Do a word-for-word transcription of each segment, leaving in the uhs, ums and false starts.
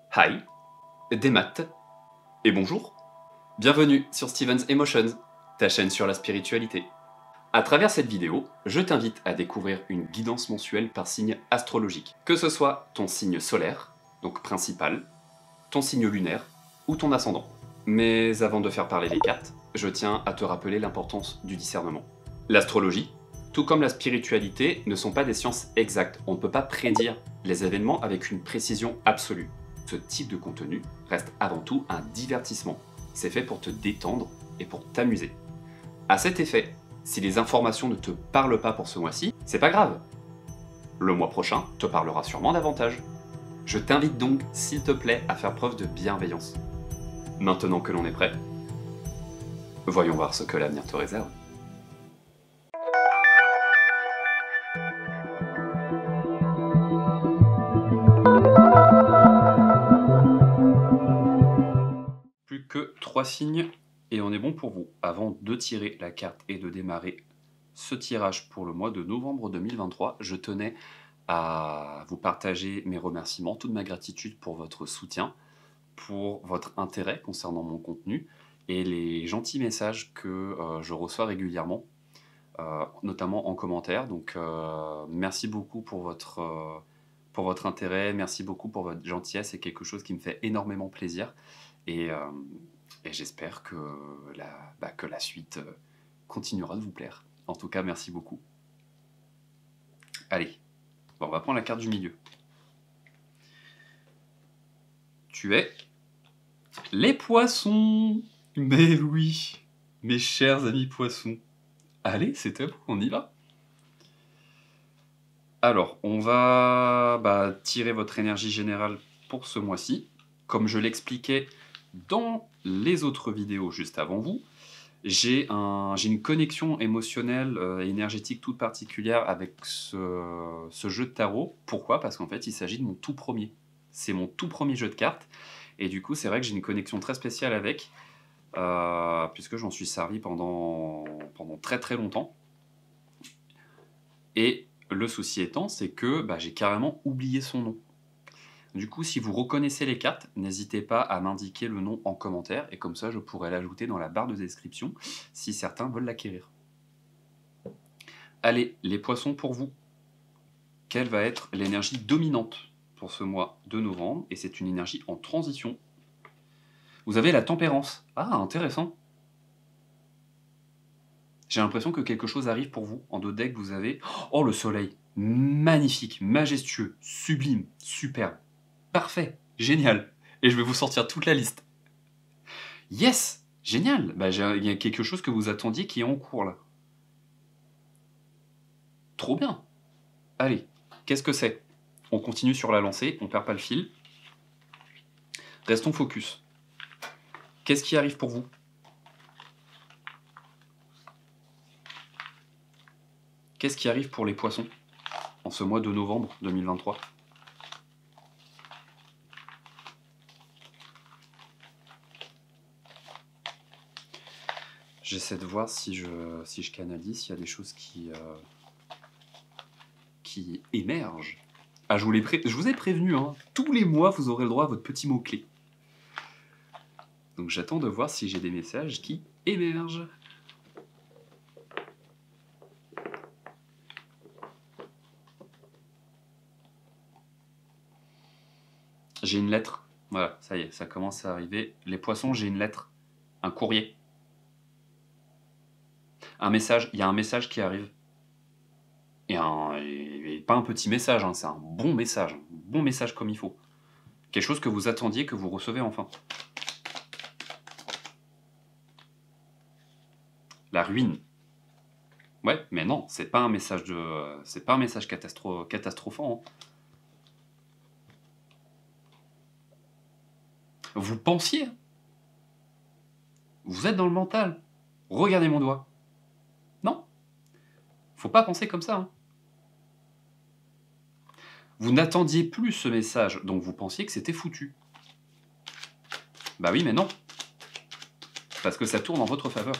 Hi, des maths, et bonjour. Bienvenue sur Steven's Emotions, ta chaîne sur la spiritualité. À travers cette vidéo, je t'invite à découvrir une guidance mensuelle par signe astrologique. Que ce soit ton signe solaire, donc principal, ton signe lunaire ou ton ascendant. Mais avant de faire parler les cartes, je tiens à te rappeler l'importance du discernement. L'astrologie, tout comme la spiritualité, ne sont pas des sciences exactes. On ne peut pas prédire les événements avec une précision absolue. Ce type de contenu reste avant tout un divertissement. C'est fait pour te détendre et pour t'amuser. À cet effet, si les informations ne te parlent pas pour ce mois-ci, c'est pas grave. Le mois prochain te parlera sûrement davantage. Je t'invite donc, s'il te plaît, à faire preuve de bienveillance. Maintenant que l'on est prêt, voyons voir ce que l'avenir te réserve. Plus que trois signes et on est bon pour vous. Avant de tirer la carte et de démarrer ce tirage pour le mois de novembre deux mille vingt-trois, je tenais à vous partager mes remerciements, toute ma gratitude pour votre soutien, pour votre intérêt concernant mon contenu et les gentils messages que euh, je reçois régulièrement, euh, notamment en commentaire. Donc euh, merci beaucoup pour votre, euh, pour votre intérêt, merci beaucoup pour votre gentillesse, c'est quelque chose qui me fait énormément plaisir. Et, euh, et j'espère que la, bah, que la suite euh, continuera de vous plaire. En tout cas, merci beaucoup. Allez, bon, on va prendre la carte du milieu. Tu es les poissons. Mais oui, mes chers amis poissons. Allez, c'est top, on y va. Alors, on va bah, tirer votre énergie générale pour ce mois-ci. Comme je l'expliquais dans les autres vidéos juste avant vous, j'ai un, j'ai une connexion émotionnelle et énergétique toute particulière avec ce, ce jeu de tarot. Pourquoi? Parce qu'en fait, il s'agit de mon tout premier. C'est mon tout premier jeu de cartes. Et du coup, c'est vrai que j'ai une connexion très spéciale avec, euh, puisque j'en suis servi pendant, pendant très très longtemps. Et le souci étant, c'est que bah, j'ai carrément oublié son nom. Du coup, si vous reconnaissez les cartes, n'hésitez pas à m'indiquer le nom en commentaire, et comme ça, je pourrai l'ajouter dans la barre de description, si certains veulent l'acquérir. Allez, les poissons pour vous. Quelle va être l'énergie dominante pour ce mois de novembre? Et c'est une énergie en transition. Vous avez la tempérance. Ah, intéressant. J'ai l'impression que quelque chose arrive pour vous. En deux decks, vous avez... Oh, le soleil. Magnifique, majestueux, sublime, superbe. Parfait, génial. Et je vais vous sortir toute la liste. Yes, génial. Bah, il y a quelque chose que vous attendiez qui est en cours, là. Trop bien. Allez, qu'est-ce que c'est? On continue sur la lancée, on perd pas le fil. Restons focus. Qu'est-ce qui arrive pour vous? Qu'est-ce qui arrive pour les poissons en ce mois de novembre deux mille vingt-trois? J'essaie de voir si je, si je canalise, s'il y a des choses qui, euh, qui émergent. Ah, je vous, les pré... je vous ai prévenu, hein, tous les mois, vous aurez le droit à votre petit mot-clé. Donc j'attends de voir si j'ai des messages qui émergent. J'ai une lettre. Voilà, ça y est, ça commence à arriver. Les poissons, j'ai une lettre. Un courrier. Un message. Il y a un message qui arrive. Et, un, et pas un petit message, hein, c'est un bon message. Un bon message comme il faut. Quelque chose que vous attendiez, que vous recevez enfin. La ruine. Ouais, mais non, c'est pas un message de, c'est pas un message catastro catastrophant. Hein. Vous pensiez. Vous êtes dans le mental. Regardez mon doigt. Non. Faut pas penser comme ça. Hein. Vous n'attendiez plus ce message, donc vous pensiez que c'était foutu. Bah oui, mais non. Parce que ça tourne en votre faveur.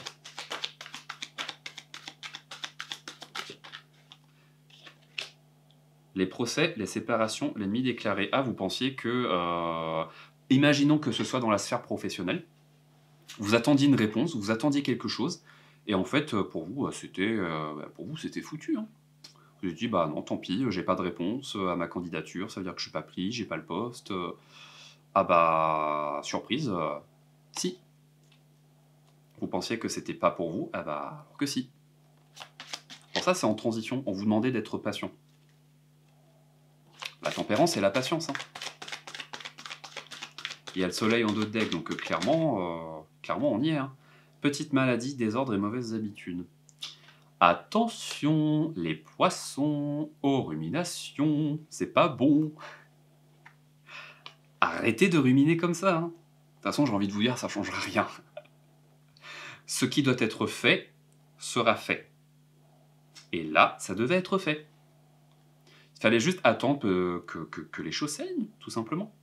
Les procès, les séparations, l'ennemi déclaré. Ah, vous pensiez que... Euh, imaginons que ce soit dans la sphère professionnelle. Vous attendiez une réponse, vous attendiez quelque chose, et en fait, pour vous, c'était euh, pour vous, c'était foutu. Hein. Vous avez dit, bah non, tant pis, j'ai pas de réponse à ma candidature, ça veut dire que je suis pas pris, j'ai pas le poste. Ah bah, surprise, euh, si. Vous pensiez que c'était pas pour vous, ah bah, alors que si. Pour ça, c'est en transition, on vous demandait d'être patient. La tempérance et la patience. Hein. Il y a le soleil en dos de deck, donc euh, clairement, euh, clairement, on y est. Hein. Petite maladie, désordre et mauvaises habitudes. Attention, les poissons, aux ruminations, c'est pas bon. Arrêtez de ruminer comme ça. Hein. De toute façon, j'ai envie de vous dire, ça changera rien. Ce qui doit être fait sera fait. Et là, ça devait être fait. Il fallait juste attendre que, que, que, que les choses saignent, tout simplement.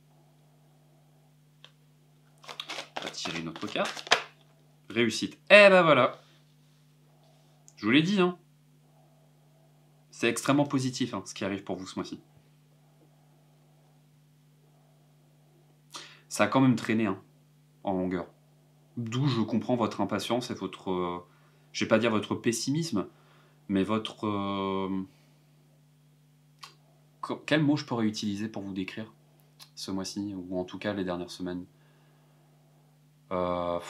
On va tirer une autre carte. Réussite. Eh ben voilà. Je vous l'ai dit, hein. C'est extrêmement positif, hein, ce qui arrive pour vous ce mois-ci. Ça a quand même traîné, hein, en longueur. D'où je comprends votre impatience et votre... Euh, je vais pas dire votre pessimisme, mais votre... Euh, quel mot je pourrais utiliser pour vous décrire ce mois-ci, ou en tout cas les dernières semaines? euh...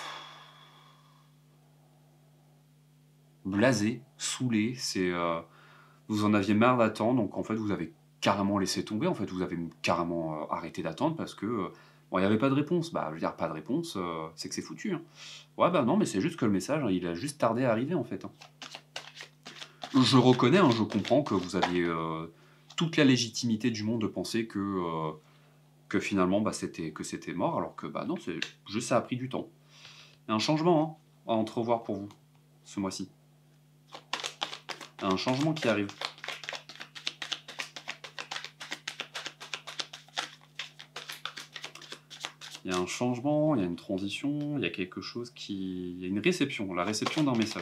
Blasé, saoulé, c'est... Euh, vous en aviez marre d'attendre, donc en fait vous avez carrément laissé tomber, en fait vous avez carrément euh, arrêté d'attendre parce que... Euh, bon, il n'y avait pas de réponse. Bah, je veux dire, pas de réponse, euh, c'est que c'est foutu. Hein. Ouais, bah non, mais c'est juste que le message, hein, il a juste tardé à arriver, en fait. Hein. Je reconnais, hein, je comprends que vous aviez euh, toute la légitimité du monde de penser que, euh, que finalement, bah, c'était, que c'était mort, alors que, bah non, c'est juste ça a pris du temps. Il y a un changement hein, à entrevoir pour vous, ce mois-ci. Il y a un changement qui arrive. Il y a un changement, il y a une transition, il y a quelque chose qui... Il y a une réception, la réception d'un message.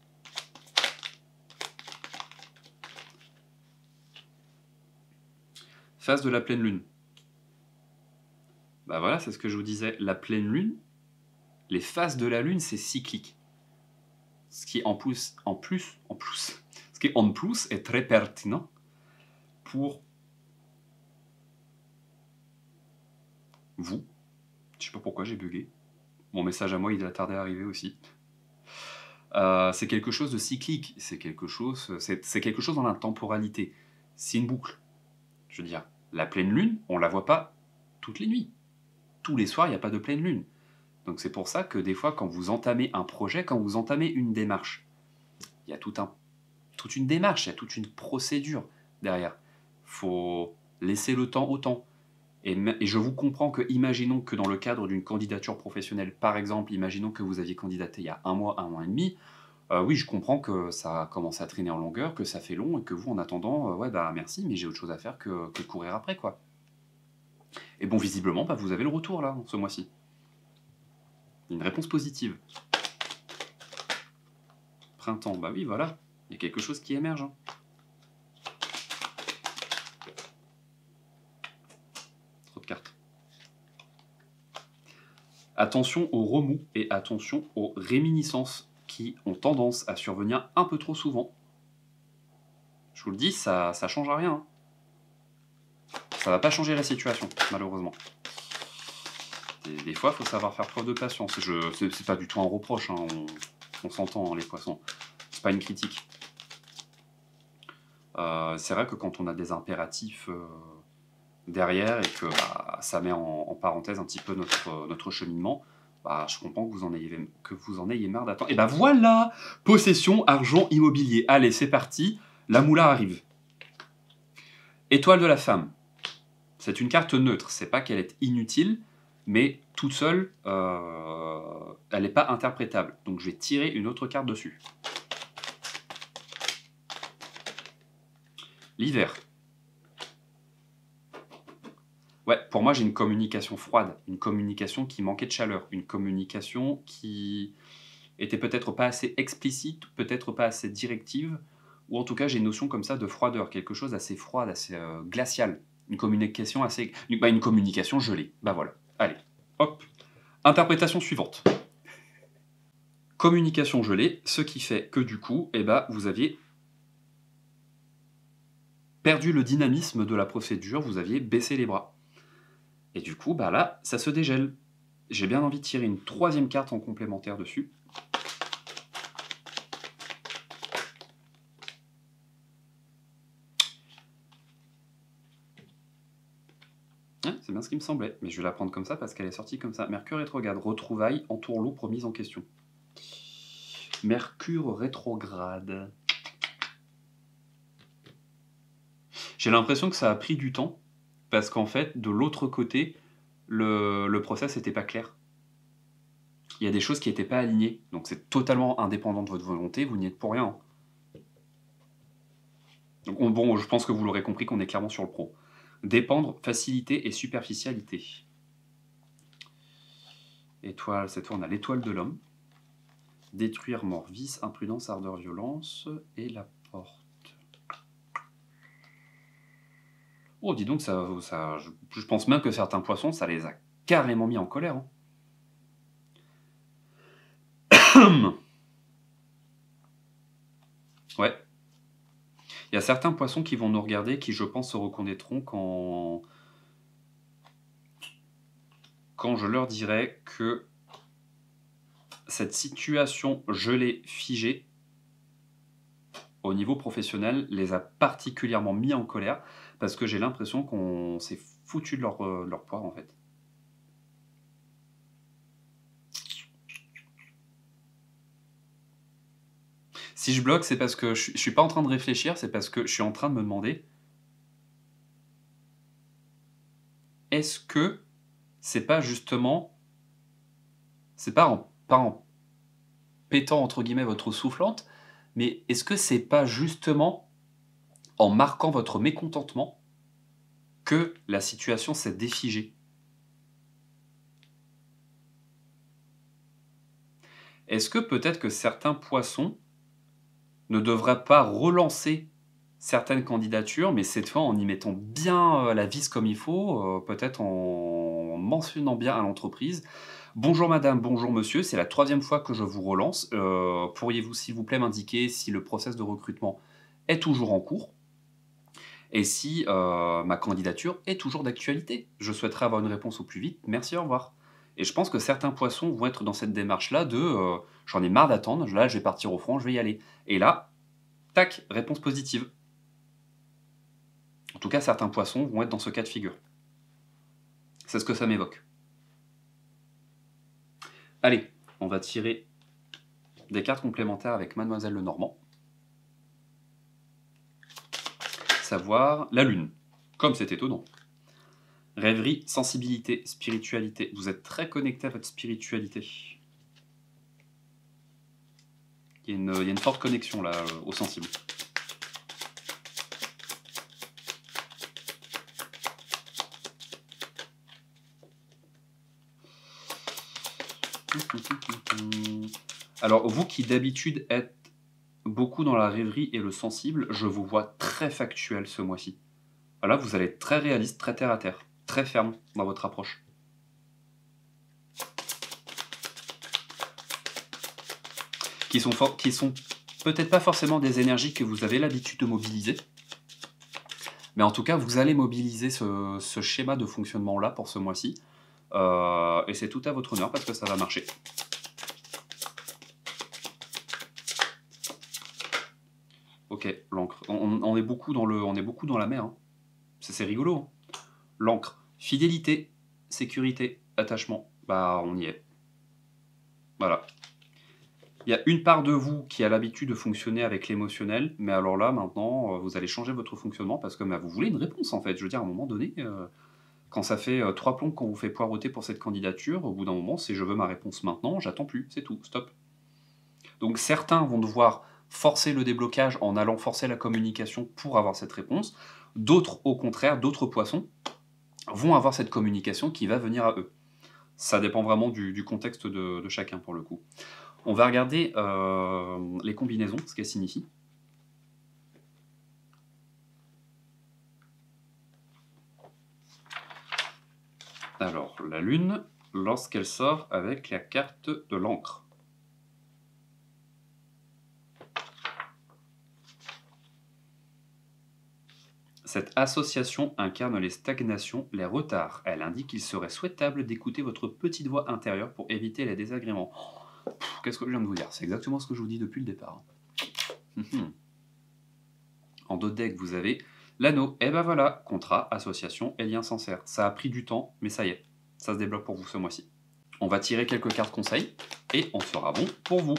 Phase de la pleine lune. Bah voilà, c'est ce que je vous disais. La pleine lune, les phases de la lune, c'est cyclique. Ce qui en plus, en plus, en plus, ce qui en plus est très pertinent pour vous. Je sais pas pourquoi j'ai bugué. Mon message à moi, il a tardé à arriver aussi. Euh, c'est quelque chose de cyclique. C'est quelque chose, c'est, c'est quelque chose dans la temporalité. C'est une boucle. Je veux dire, la pleine lune, on la voit pas toutes les nuits. Tous les soirs, il n'y a pas de pleine lune. Donc c'est pour ça que des fois, quand vous entamez un projet, quand vous entamez une démarche, il y a tout un, toute une démarche, il y a toute une procédure derrière. Il faut laisser le temps au temps. Et, et je vous comprends que, imaginons que dans le cadre d'une candidature professionnelle, par exemple, imaginons que vous aviez candidaté il y a un mois, un mois et demi, euh, oui, je comprends que ça commence à traîner en longueur, que ça fait long, et que vous, en attendant, euh, ouais, bah merci, mais j'ai autre chose à faire que, que courir après, quoi. Et bon, visiblement, bah, vous avez le retour, là, ce mois-ci. Une réponse positive. Printemps, bah oui, voilà. Il y a quelque chose qui émerge. Hein. Trop de cartes. Attention aux remous et attention aux réminiscences qui ont tendance à survenir un peu trop souvent. Je vous le dis, ça ne change à rien. Hein. Ça va pas changer la situation, malheureusement. Des, des fois, il faut savoir faire preuve de patience. Je, c'est, c'est pas du tout un reproche, hein. on, on s'entend, hein, les poissons. C'est pas une critique. Euh, c'est vrai que quand on a des impératifs euh, derrière et que bah, ça met en, en parenthèse un petit peu notre, notre cheminement, bah, je comprends que vous en ayez, que vous en ayez marre d'attendre. Et ben bah voilà, possession, argent, immobilier. Allez, c'est parti, la moula arrive. Étoile de la femme. C'est une carte neutre, c'est pas qu'elle est inutile, mais toute seule, euh, elle n'est pas interprétable. Donc je vais tirer une autre carte dessus. L'hiver. Ouais, pour moi, j'ai une communication froide, une communication qui manquait de chaleur, une communication qui était peut-être pas assez explicite, peut-être pas assez directive, ou en tout cas j'ai une notion comme ça de froideur, quelque chose d'assez froid, d'assez euh, glacial, une communication assez... Une, bah, une communication gelée, bah voilà, allez, hop. Interprétation suivante. Communication gelée, ce qui fait que du coup, eh bah, vous aviez perdu le dynamisme de la procédure, vous aviez baissé les bras. Et du coup, bah là, ça se dégèle. J'ai bien envie de tirer une troisième carte en complémentaire dessus. Ouais, c'est bien ce qui me semblait, mais je vais la prendre comme ça parce qu'elle est sortie comme ça. Mercure rétrograde, retrouvailles, entourloupe, remise en question. Mercure rétrograde. J'ai l'impression que ça a pris du temps, parce qu'en fait, de l'autre côté, le, le process n'était pas clair. Il y a des choses qui n'étaient pas alignées, donc c'est totalement indépendant de votre volonté, vous n'y êtes pour rien. Donc, on, bon, je pense que vous l'aurez compris qu'on est clairement sur le pro. Dépendre, facilité et superficialité. Étoile, cette fois on a l'étoile de l'homme. Détruire, mort, vice, imprudence, ardeur, violence, et la porte. Oh, dis donc, ça, ça, je, je pense même que certains poissons, ça les a carrément mis en colère. Hein. Ouais. Il y a certains poissons qui vont nous regarder, qui, je pense, se reconnaîtront quand, quand je leur dirai que cette situation gelée, figée, au niveau professionnel, les a particulièrement mis en colère, parce que j'ai l'impression qu'on s'est foutu de leur, euh, leur poire, en fait. Si je bloque, c'est parce que je, je suis pas en train de réfléchir, c'est parce que je suis en train de me demander, est-ce que c'est pas justement, c'est pas en, pas en pétant entre guillemets votre soufflante, mais est-ce que c'est pas justement en marquant votre mécontentement que la situation s'est défigée? Est-ce que peut-être que certains poissons ne devraient pas relancer certaines candidatures, mais cette fois en y mettant bien euh, la vis comme il faut, euh, peut-être en mentionnant bien à l'entreprise: bonjour madame, bonjour monsieur, c'est la troisième fois que je vous relance. Euh, pourriez-vous s'il vous plaît m'indiquer si le process de recrutement est toujours en cours et si euh, ma candidature est toujours d'actualité? Je souhaiterais avoir une réponse au plus vite. Merci, au revoir. Et je pense que certains poissons vont être dans cette démarche-là de euh, j'en ai marre d'attendre, là je vais partir au front, je vais y aller. Et là, tac, réponse positive. En tout cas, certains poissons vont être dans ce cas de figure. C'est ce que ça m'évoque. Allez, on va tirer des cartes complémentaires avec Mademoiselle Lenormand. Savoir la lune, comme c'est étonnant. Rêverie, sensibilité, spiritualité. Vous êtes très connecté à votre spiritualité. Il y a une, il y a une forte connexion là, euh, au sensible. Alors, vous qui d'habitude êtes beaucoup dans la rêverie et le sensible, je vous vois très factuel ce mois-ci. Là, vous allez être très réaliste, très terre à terre, très ferme dans votre approche. Qui sont, qui sont peut-être pas forcément des énergies que vous avez l'habitude de mobiliser, mais en tout cas, vous allez mobiliser ce, ce schéma de fonctionnement-là pour ce mois-ci, euh, et c'est tout à votre honneur parce que ça va marcher. Ok, l'encre. On, on, est beaucoup dans le, on est beaucoup dans la mer. Hein. C'est rigolo. Hein. L'encre. Fidélité, sécurité, attachement. Bah, on y est. Voilà. Il y a une part de vous qui a l'habitude de fonctionner avec l'émotionnel, mais alors là, maintenant, vous allez changer votre fonctionnement parce que bah, vous voulez une réponse, en fait. Je veux dire, à un moment donné, euh, quand ça fait euh, trois plombs qu'on vous fait poireauter pour cette candidature, au bout d'un moment, c'est je veux ma réponse maintenant, j'attends plus, c'est tout, stop. Donc certains vont devoir forcer le déblocage en allant forcer la communication pour avoir cette réponse. D'autres, au contraire, d'autres poissons, vont avoir cette communication qui va venir à eux. Ça dépend vraiment du, du contexte de, de chacun, pour le coup. On va regarder euh, les combinaisons, ce qu'elles signifient. Alors, la lune, lorsqu'elle sort avec la carte de l'encre. Cette association incarne les stagnations, les retards. Elle indique qu'il serait souhaitable d'écouter votre petite voix intérieure pour éviter les désagréments. Qu'est-ce que je viens de vous dire? C'est exactement ce que je vous dis depuis le départ. En dos de deck, vous avez l'anneau. Et ben voilà, contrat, association et lien sincère. Ça a pris du temps, mais ça y est, ça se débloque pour vous ce mois-ci. On va tirer quelques cartes conseils et on sera bon pour vous.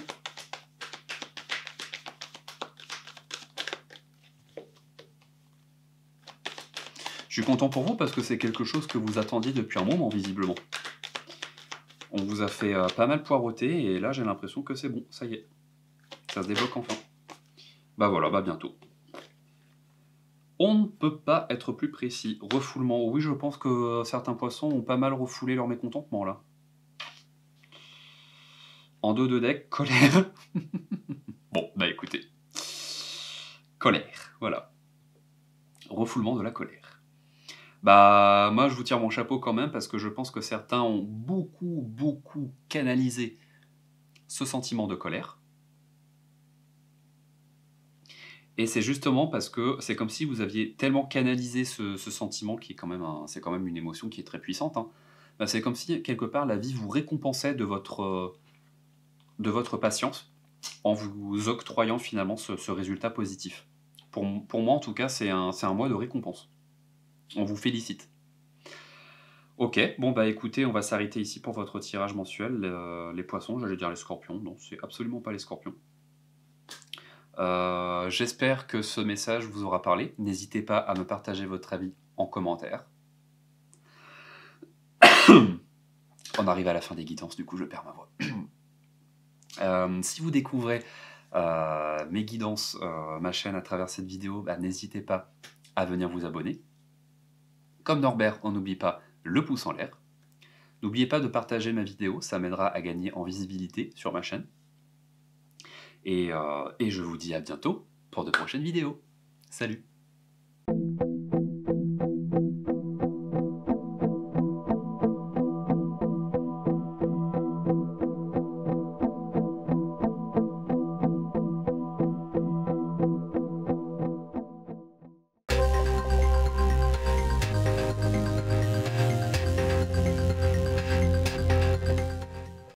Je suis content pour vous parce que c'est quelque chose que vous attendiez depuis un moment, visiblement. On vous a fait euh, pas mal poireauter et là j'ai l'impression que c'est bon, ça y est. Ça se débloque enfin. Bah voilà, bah bientôt. On ne peut pas être plus précis. Refoulement, oui je pense que certains poissons ont pas mal refoulé leur mécontentement là. En dos de deck, colère. Bon, bah écoutez. Colère, voilà. Refoulement de la colère. Bah, moi, je vous tire mon chapeau quand même, parce que je pense que certains ont beaucoup, beaucoup canalisé ce sentiment de colère. Et c'est justement parce que c'est comme si vous aviez tellement canalisé ce, ce sentiment, qui est quand même, un, c'est quand même une émotion qui est très puissante. Hein. Bah, c'est comme si, quelque part, la vie vous récompensait de votre, de votre patience, en vous octroyant finalement ce, ce résultat positif. Pour, pour moi, en tout cas, c'est un, c'est un mois de récompense. On vous félicite. Ok, bon bah écoutez, on va s'arrêter ici pour votre tirage mensuel. Euh, les poissons, j'allais dire les scorpions. Non, c'est absolument pas les scorpions. Euh, J'espère que ce message vous aura parlé. N'hésitez pas à me partager votre avis en commentaire. On arrive à la fin des guidances, du coup je perds ma voix. euh, si vous découvrez euh, mes guidances, euh, ma chaîne à travers cette vidéo, bah, n'hésitez pas à venir vous abonner. Comme Norbert, on n'oublie pas le pouce en l'air. N'oubliez pas de partager ma vidéo, ça m'aidera à gagner en visibilité sur ma chaîne. Et, euh, et je vous dis à bientôt pour de prochaines vidéos. Salut!